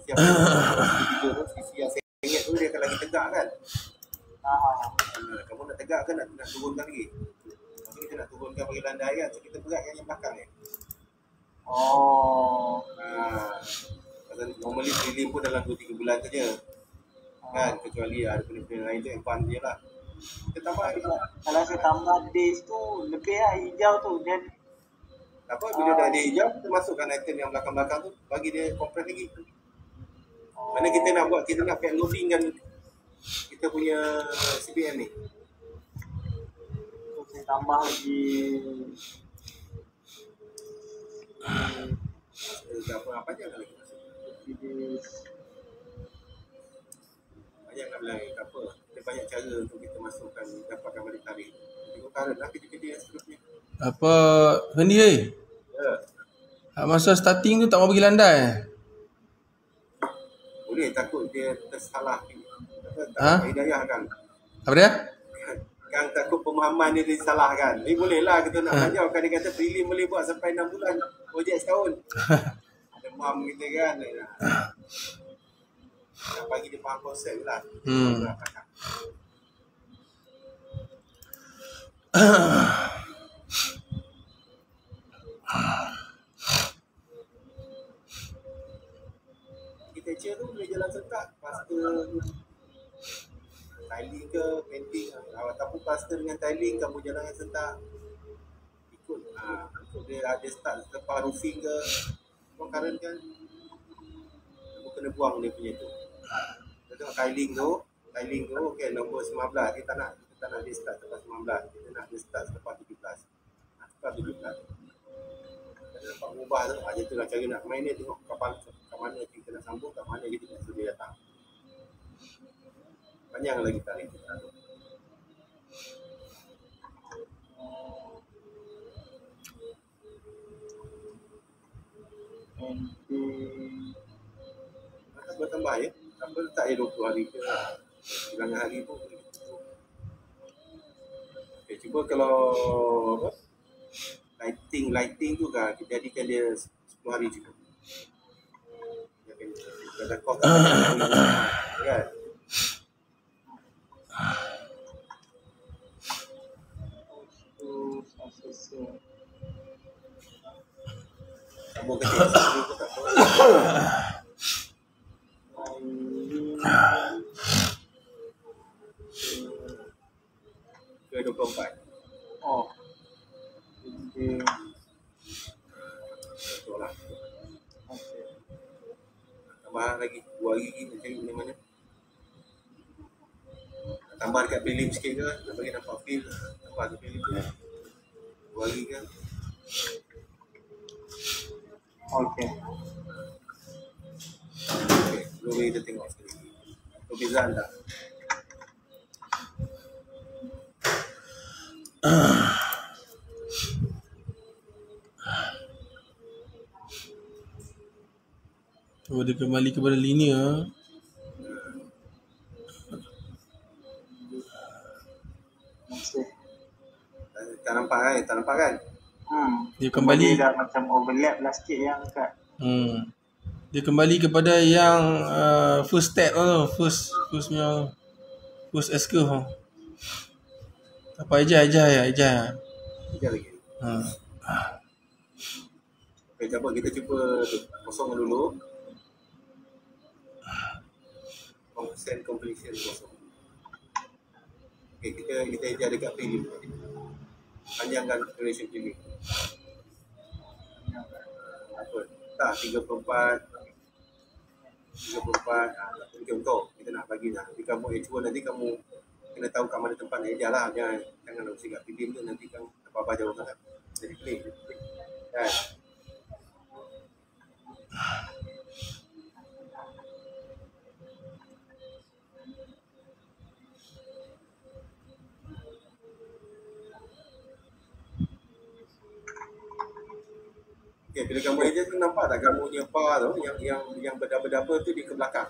setiap tidur tu, sisi yang sengit tu dia akan lagi tegak kan. Kamu nak tegak ke nak turunkan lagi? Maksudnya kita nak turunkan bagi landai kan, so kita beratkan yang belakang ni. Normally prelim pun dalam 2-3 bulan saja kan, kecuali ada benda-benda lain tu advance je lah. Kita tambah lagi. Kalau saya tambah days tu lebih lah hijau tu, dan apa bila dah ada hijau kita masukkan item yang belakang-belakang tu, bagi dia compress lagi. Mana kita nak buat, kita nak loading kan kita punya CPM ni. So, saya tambah lagi apa aja lagi masuk. Banyak nak bilang apa. Ada banyak cara untuk kita masukkan, dapatkan balik tarikh. Tengok current lah kerja-kerja yang seterusnya. Apa Fendi? Ya. Masa starting tu tak mau pergi landai. Boleh, takut dia tersalah. Tak hidayah kan. Apa dia? Kan takut pemahaman dia disalahkan. Boleh lah kita nak belajar. Kan dia kata prelim boleh buat sampai 6 bulan. Projek setahun. Demam kita kan. Nak bagi dia faham konsep lah. Architecture tu boleh jalan serentak. Pastor tiling ke painting, ataupun pastor dengan tiling kamu jalan serentak. Ikut dia ada start lepas roofing ke current kan, kamu kena buang dia punya tu. Kita tengok tiling tu okay, nombor 19 kita tak nak dia start lepas 19, kita nak dia start lepas 17. Lepas 17 kita dapat ubah tu. Macam tu lah cara nak main dia. Tengok kat mana kita nak sambung, kat mana kita nak suruh dia datang. Panjang lagi tarik kita tu. Bertambah ya. Apa letak 20 hari ke bilangan hari tu. Okay, cuba kalau apa? Lighting tu kan kita jadikan dia 10 hari cukup. Ada kos kan. Sambung ke dia pun tak apa. Ke 24. Jadi betul lah. Tambah lagi 2 hari lagi nak cari mana-mana. Tambah dekat prelim sikit ke, nak bagi nampak feel. Tambah dekat prelim tu 2 hari kan. Okay, dulu kita tengok sekali perbezaan tak. Dia kembali kepada linear. Tak nampak kan? Dia kembali dah macam overlap lah sikit yang kat. Dia kembali kepada yang first step tu, first punya first S-curve tu. Apa aja. Sekejap lagi. Okay, coba kita cuba kosongkan dulu. Consent completion kosong. Okay, kita ejar dekat prelim. Panjangkan duration prelim. Apa? Tak, 3/4. Okay, untuk kita nak bagi lah. Nanti kamu H1 nanti kamu kena tahu kat mana tempat nak ejar lah. Jangan nak usik kat prelim tu nanti kan apa-apa jauh sangat. Jadi clean. Kan? Okay, bila kamu ejar tu nampak tak kamu punya bar tu yang berdaba-daba tu di ke belakang.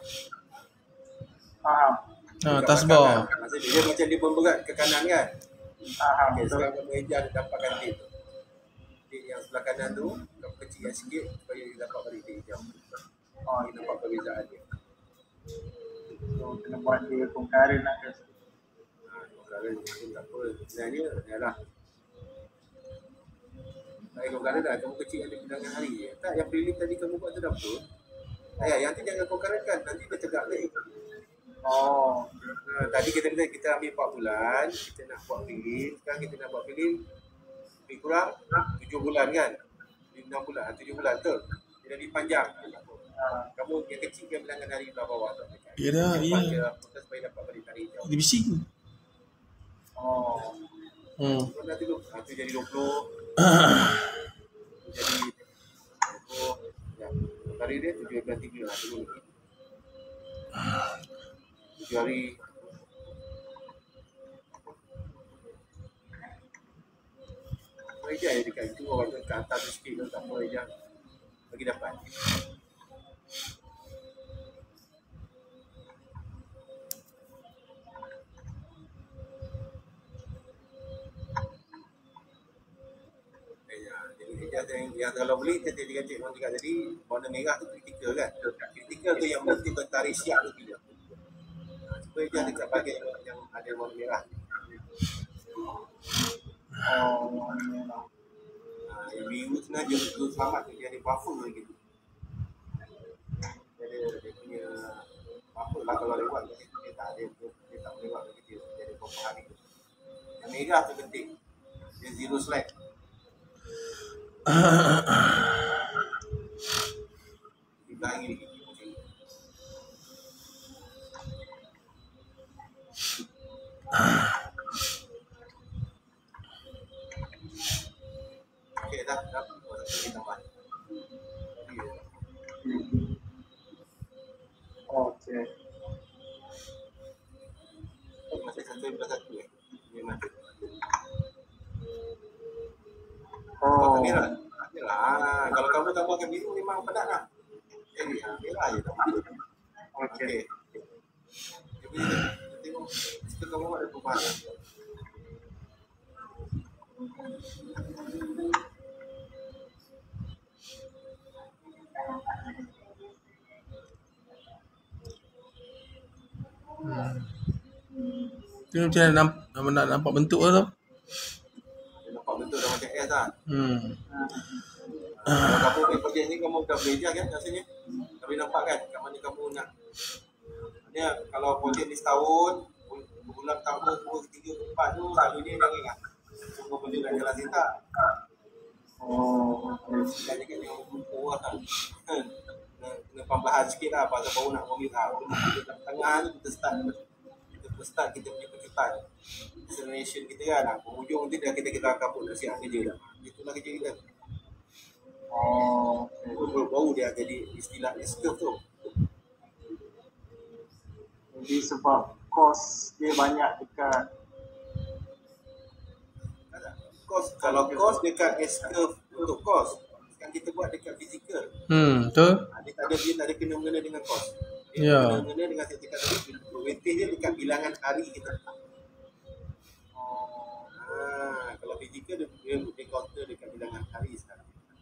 Taskbar. Kan? Maksudnya dia macam dia memberat ke kanan kan. Okay, sekarang kamu ejar dia dapatkan tip tu. Tip yang sebelah kanan tu kamu kecilkan sikit supaya dia dapat balik dia hijau. Dia nampak balik perbezaan dia. So, kena buat dia concurrent lah ke. Kalau itu tak apa, sebenarnya adalah kau kata dah, kamu kecil ada bilangan hari je. Tak, yang prelim tadi kamu buat tu dah apa? Yang tu jangan kau karankan, nanti dia tegak lagi. Oh, Tadi kita ambil 4 bulan, kita nak buat prelim. Sekarang kita nak buat prelim lebih kurang 7 bulan kan? 6 bulan, 7 bulan betul? Dia dah dipanjang. Kamu yang kecil kan bilangan hari belah bawah tak tekan. Ya dah, ya. Supaya dapat balik tarik jauh. Dia bising. Kau dah dulu, tu jadi 20. Jadi 20. Ya, hari dia 7 bulan 3 lah dulu. 7 hari. Apa je dekat itu, orang tu kat atas sikit tu tak apa je. Bagi dapat. Yang kalau boleh kita dikatakan orang cakap tadi warna merah tu kritikal kan. Kritikal tu yang mesti bertarik siap tu tidak. Supaya dia dekat bahagian yang ada warna merah. Yang biru sebenarnya dia selamat tu dia ada buffer lagi. Dia punya buffer lah kalau lewat dia tak ada dia tak lewat lagi dia ada buffer hari tu. Yang merah tu penting. Dia zero slack. Bilang ini okey dah kita tambah. okey. Masih 1+1 Ini mati. Oh, Merah. Merah. Kalau kamu tambahkan biru memang penat lah. Jadi merah je tak. okey. Jadi tengok jika kamu ada perubahan. Tu macam nak nampak bentuk tu. Dia nampak bentuk dah macam S lah. Kalau kamu main projek ni kamu dah belajar kan rasanya. Tapi nampak kan kat mana kamu nak. Maksudnya kalau projek ni setahun, bulan pertama, 2, 3, 4 tu selalunya dah ingat. Semua benda dah jalan setak. Sebenarnya kan yang buku lah. Kena pembahan sikit lah pasal baru nak ambil tengah ni kita start kita punya kejutan acceleration kita kan. Penghujung nanti dah kita akan pun dah siap kerja dah. Itulah kerja kita. Baru dia jadi istilah S-curve tu. Jadi sebab kos dia banyak dekat Kalau kos dekat S-curve untuk kos, kan kita buat dekat fizikal. Betul. Dia tak ada kena-mengena dengan kos. Ya. Kena-mengena dengan saya cakap tadi, weightage dia dekat bilangan hari kita. Kalau fizikal dia counter dekat bilangan hari sekarang.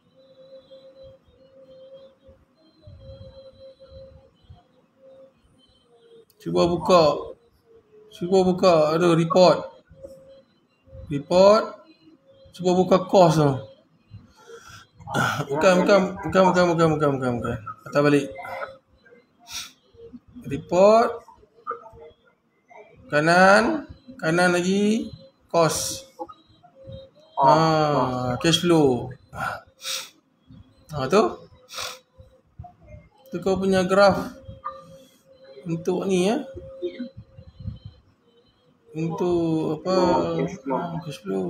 Cuba buka ada report. Cuba buka kos tu. Bukan. Patah balik. Report. Kanan lagi kos. Cash flow. Tu. Tu kau punya graf untuk ni ya. Untuk apa? Cash flow.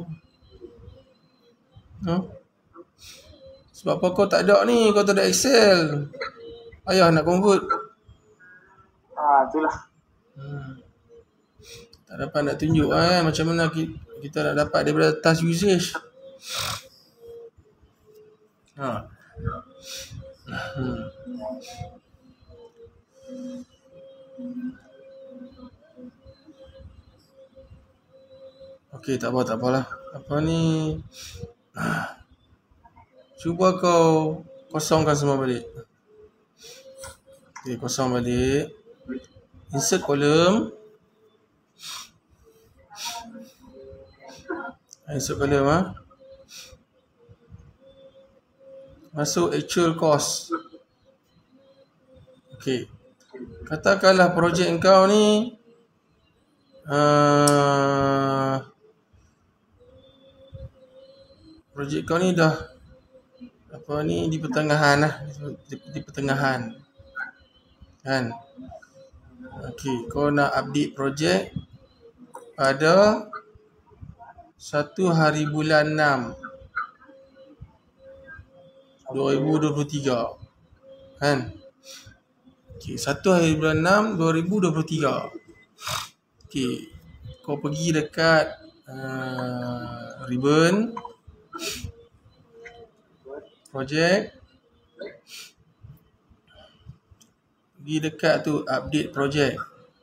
Sebab apa kau tak ada ni? Kau tak ada Excel. Ayah nak convert. Itulah. Tak dapat nak tunjuk macam mana kita nak dapat daripada task usage. Okey, tak apalah. Apa ni? Cuba kau kosongkan semua balik. Okay, kosong balik. Insert column. Insert column ah. Masuk actual cost. Okay. Katakanlah projek kau ni projek kau ni dah apa ni di pertengahan lah, di pertengahan kan. Okey, kau nak update projek pada 1 hari bulan 6 2023 kan. Okey, 1 hari bulan 6 2023. Okey, kau pergi dekat ribbon project, pergi dekat tu update project.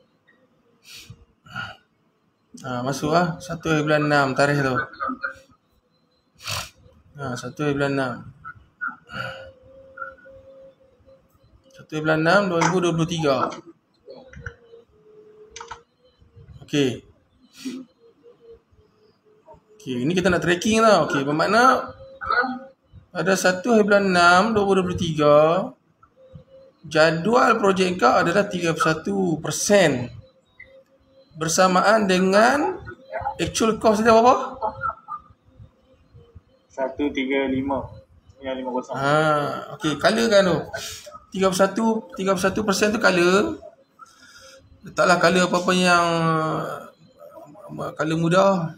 Masuk lah 1 hari bulan 6 tarikh tu. 1 hari bulan 6. 1 hari bulan 6 2023. Okey. Okey, ini kita nak tracking tau. Okey, bermakna pada 1 hari bulan 6 2023 jadual projek kau adalah 31% bersamaan dengan actual cost dia berapa? 135,950. Okey, color kan tu. 31% tu color. Letaklah color apa-apa yang color mudah.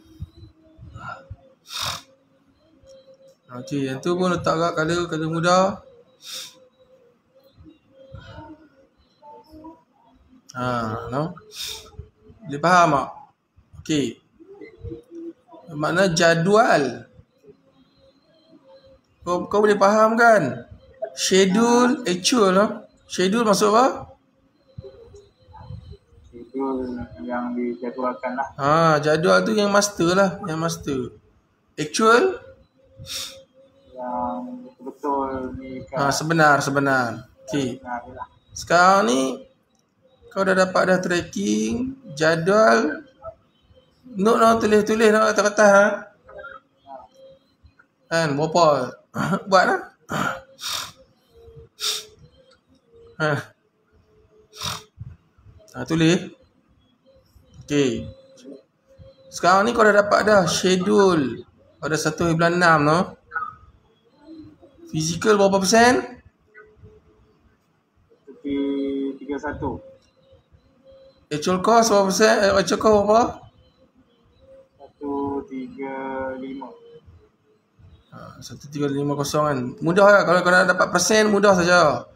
Okey, yang tu pun letak kat color mudah. No. Boleh faham tak? Okey. Makna jadual. Kau boleh faham kan? Schedule, actual lah. Schedule maksud apa? Schedule yang dijadualkan lah. Jadual tu yang master lah, yang master. Actual yang betul ni kan. Sebenar. Okey. Sekarang ni kau dah dapat dah tracking jadual. Note lah, tulis nak atas-atas kan berapa. Buatlah. Tulis. Okey. Sekarang ni kau dah dapat dah schedule pada 1 hari bulan 6 tu. Physical berapa persen? 31. Actual cost berapa persen? Actual cost berapa? 135. 1350 kan. Mudah lah. Kalau kau nak dapat persen, mudah saja.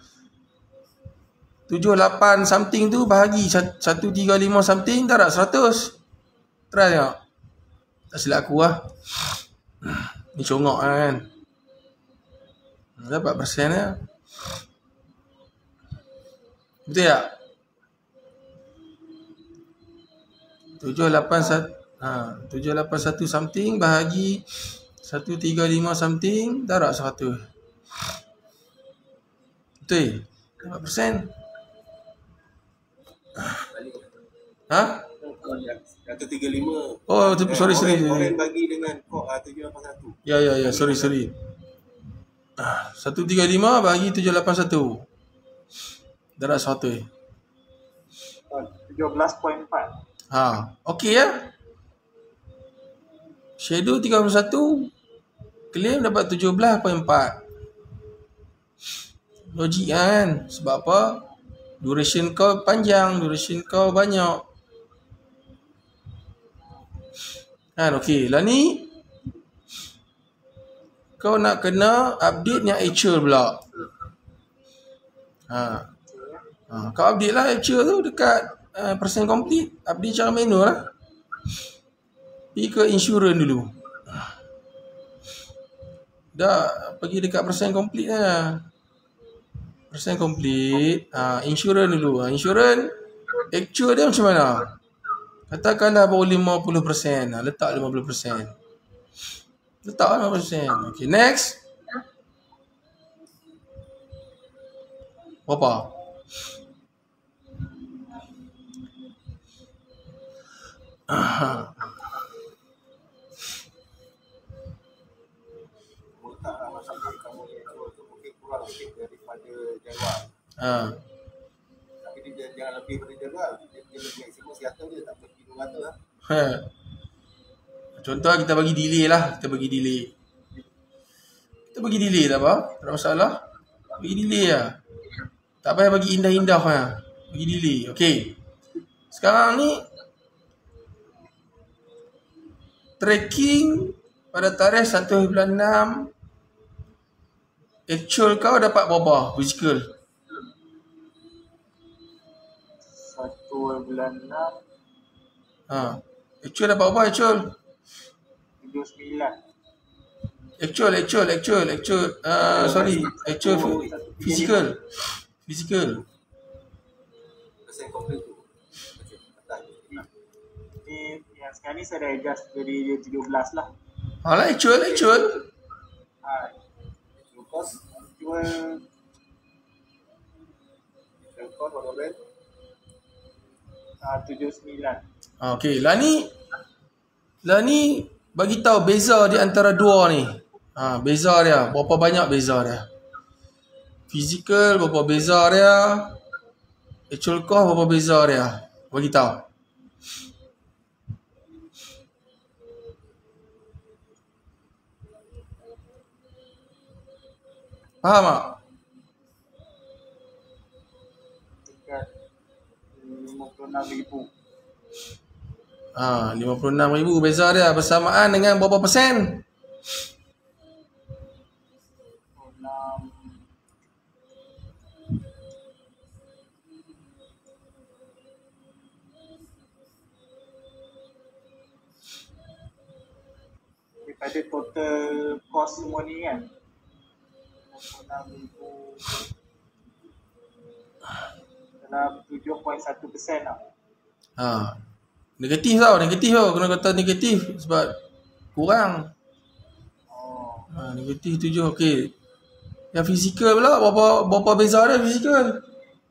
78 something tu bahagi 135 something, tak tak 100. Try tengok. Tak silap aku lah. Ni congok lah kan. Dapat persen lah. Betul tak? 781 something bahagi 135 something, darab 100. Betul? Berapa persen? Ha? 135. Oh, sorry. Orang bagi dengan kod 781. Ya, sorry. 135 bagi 781. Darab 100. 17.4. Okey ya. Schedule 31, claim dapat 17.4. Logik kan? Sebab apa? Duration kau panjang, duration kau banyak. Kan, okey. Lah ni kau nak kena update yang actual pula. Kau update lah actual tu dekat persen complete. Update cara manual lah. Pergi ke insurance dulu. Dah pergi dekat persen complete lah. Persen complete. Insurance dulu. Insurance actual dia macam mana? Katakanlah baru 50%. Letak 50%. Letak 50%. Okay, next. Berapa? Letaklah maksudnya kamu ni tu mungkin kurang sikit daripada jadual. Tapi dia jangan lebih daripada jadual. Dia lebih maksimum 100 je, tak pergi 200 lah. Contoh kita bagi delay lah. Kita bagi delay tak apa. Tak ada masalah. Bagi delay lah. Tak payah bagi indah-indah lah. Bagi delay. Okay. Sekarang ni tracking pada tarikh 1/6. Actual kau dapat berapa physical? 1/6 Actual dapat berapa actual? 39. Actual sorry, actual physical. Persen complete tu. Ni yang sekarang ni saya dah adjust dari dia 13 lah. Alah actual. Cost jual cost berapa brand? 79. Okay, lah ni bagi tahu beza di antara dua ni. Beza dia, berapa banyak beza dia. Physical berapa beza dia. Actual cost berapa beza dia. Bagi tahu. Faham tak? Dekat 56,000. 56,000 beza dia bersamaan dengan berapa persen? 6 daripada total cost semua ni kan. 56,000 dalam 7.1% lah. Negatif tau. Kena kata negatif sebab kurang. Negatif 7. Okey. Yang fizikal pula berapa beza dia fizikal?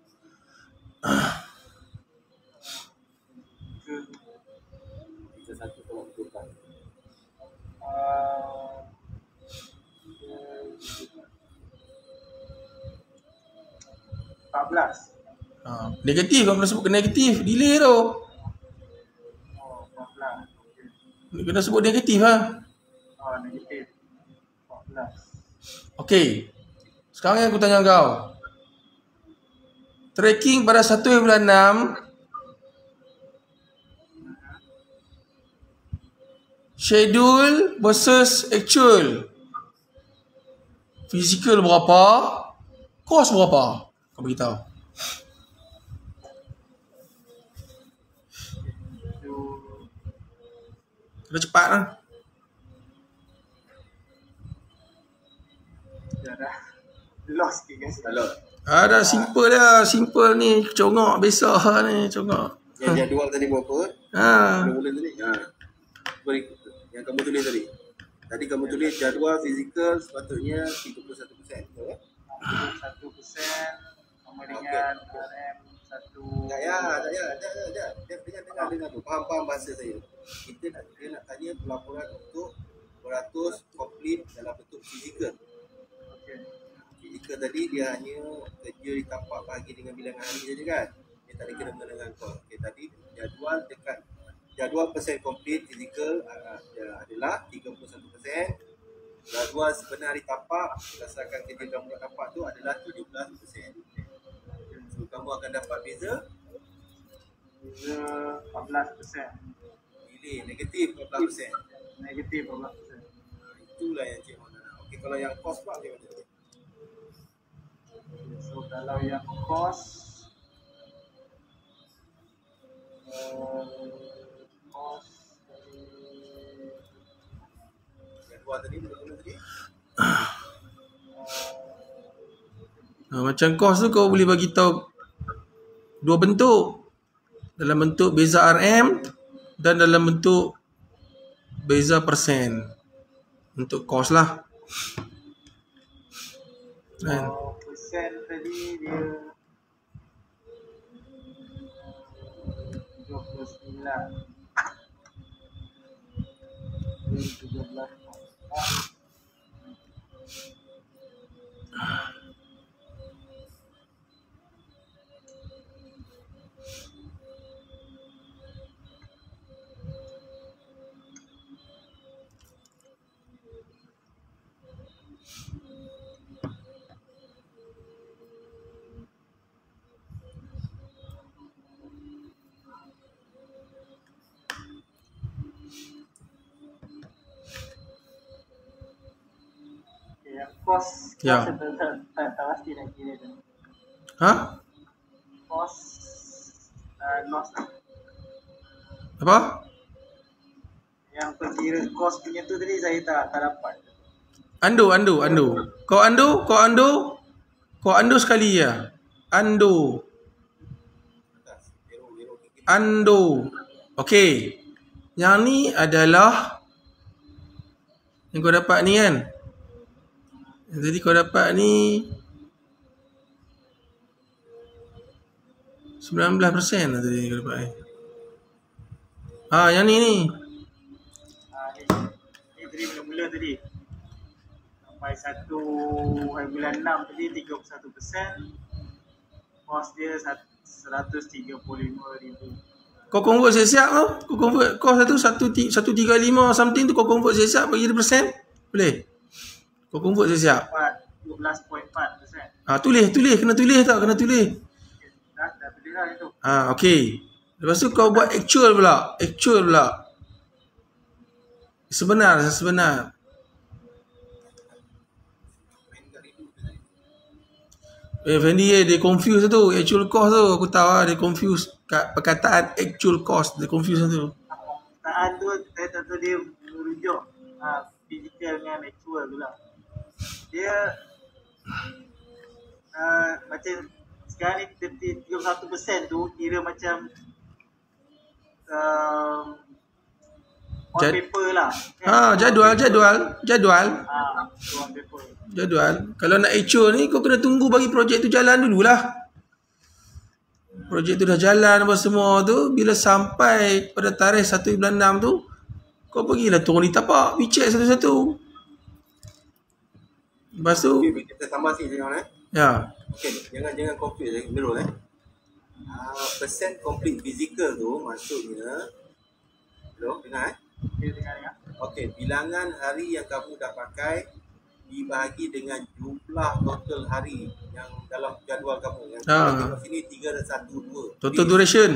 Kita satu tolak betulkan. Negatif. Kau kena sebut negatif. Delay tu. 14. Kena sebut negatif lah. Negatif 14. Okey. Sekarang aku tanya kau. Tracking pada 1/6 schedule versus actual. Physical berapa? Cost berapa? Kau beritahu. Kena cepat lah. Dah lost sikit guys. Kalau Dah simple dia. Simple ni. Congok besar ni. Congok. yang jadual tadi berapa? Mula tadi. Yang kamu tulis tadi. Tadi kamu tulis jadual fizikal sepatutnya 31%. Betul eh? 1% sama dengan RM1. Tak ya. Dengar tu. Faham bahasa saya. Dia nak tanya pelaporan untuk beratus complete dalam bentuk fizikal. Fizikal tadi dia hanya kerja di tapak bahagi dengan bilangan hari saja kan. Dia tak ada kena dengan kau. Okey, tadi jadual persen complete fizikal adalah 31%. Jadual sebenar di tapak berdasarkan kerja kamu kat tapak tu adalah 17%. So kamu akan dapat beza 14%. Delay negatif 14%. Negatif 14%. Itulah yang Cik Wan nak. Okey, kalau yang cost pula macam mana? So kalau yang cost Jadual tadi mula-mula tadi Macam cost tu kau boleh bagi tahu dua bentuk. Dalam bentuk beza RM dan dalam bentuk beza persen. Untuk cost lah. persen tadi dia 2013. Yang kos Ya. tak pasti nak kira tu. Ha? Kos loss lah. Apa? Yang kira kos punya tu tadi saya tak dapat. Ando. Kau ando sekali ya. Ando. Okey. Yang ni adalah yang kau dapat ni kan. Jadi kau dapat ni 19% lah tadi kau dapat ni. Yang ni. Ni tadi mula-mula tadi. Sampai 1 hari bulan 6 tadi 31%. Kos dia 135,000. Kau convert siap-siap tu. Kau convert kos tu 135 something tu kau convert siap-siap bagi dia persen. Boleh? Kau convert siap-siap. 12.4%. Tulis. Kena tulis tak? Kena tulis. Dah tulis lah itu. Okey. Lepas tu kau buat actual pula. Sebenar. Fendi dia confuse tu. Actual cost tu. Aku tahu lah dia confuse. Kat perkataan actual cost. Dia confuse tu. Perkataan tu saya tak tahu dia merujuk physical dengan actual tu lah. Dia macam sekarang ni 31% tu kira macam on paper lah. Jadual. On paper. Jadual. Kalau nak actual ni kau kena tunggu bagi projek tu jalan dululah. Projek tu dah jalan apa semua tu, bila sampai pada tarikh 1 bulan 6 tu kau pergilah turun di tapak, we check satu-satu. Lepas tu kita tambah sikit jangan ya. Okey, jangan confuse dulu percent complete physical tu maksudnya dengar Dia dengar. Okey, bilangan hari yang kamu dah pakai dibahagi dengan jumlah total hari yang dalam jadual kamu. Yang tengok sini 312. Total duration.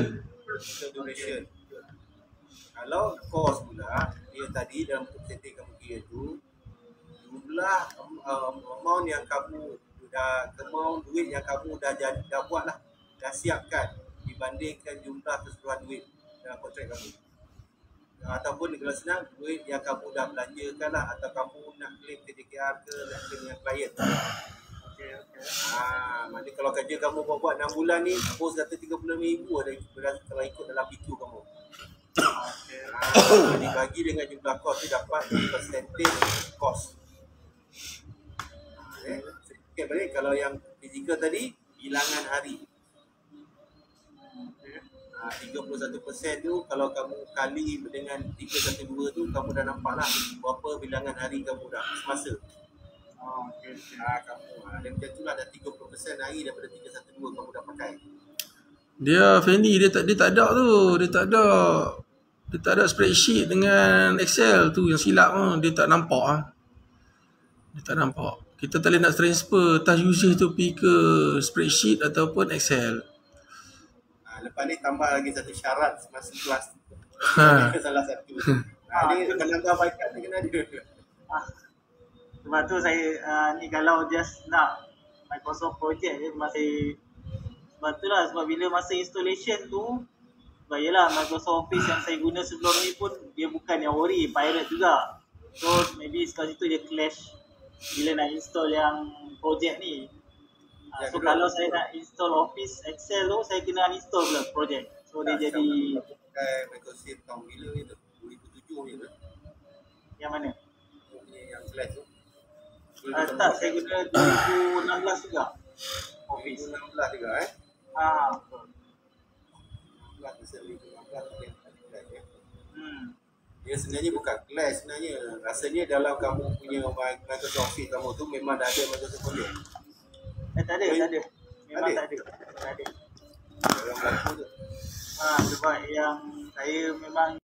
Kalau cost pula, dia tadi dalam percentage kamu kira tu jumlah amount yang kamu duit yang kamu dah buat lah, dah siapkan dibandingkan jumlah keseluruhan duit dalam kontrak kamu. Ataupun kalau senang, duit yang kamu dah belanjakan lah, atau kamu nak claim KDKR ke, nak claim dengan klien. Okay. Maknanya kalau kerja kamu buat 6 bulan ni, post kata 30,000 ada kalau ikut dalam PQ kamu. Dibagi dengan jumlah kos tu dapat percentage kos. Sedikit balik, kalau yang fizikal tadi bilangan hari. 31% tu kalau kamu kali dengan 312 tu kamu dah nampak lah berapa bilangan hari kamu dah semasa. Kamu dan macam tu lah, dah 30% hari daripada 312 kamu dah pakai. Dia Fendi dia tak ada tu. Dia tak ada spreadsheet dengan Excel tu yang silap tu. Dia tak nampak Kita tak boleh nak transfer task usage tu pergi ke spreadsheet ataupun Excel. Lepas ni tambah lagi satu syarat semasa kelas. Salah satu. Dia kalau kau baikkan dia kena ada. Sebab tu saya ni kalau just nak Microsoft Project dia masih, sebab bila masa installation tu, sebab yelah Microsoft Office yang saya guna sebelum ni pun dia bukan yang ori, pirate juga. So maybe kat situ dia clash bila nak install yang project ni. So kalau saya nak install Office Excel tu, saya kena uninstall pula project. So dia jadi Microsoft tahun bila ni tu? 2007 ni tu? Yang mana? Yang slash tu? Tak, saya guna 2016 juga Office. 2016 juga betul. 15 pasal 15 dia ada clash ya. Dia Hmm. sebenarnya bukan clash sebenarnya. Rasanya dalam kamu punya Microsoft Office kamu tu memang dah ada Microsoft Project. Tak ada, tak ada. Memang Ada? tak ada. Tak ada. Dalam berlaku tu. Sebab yang saya memang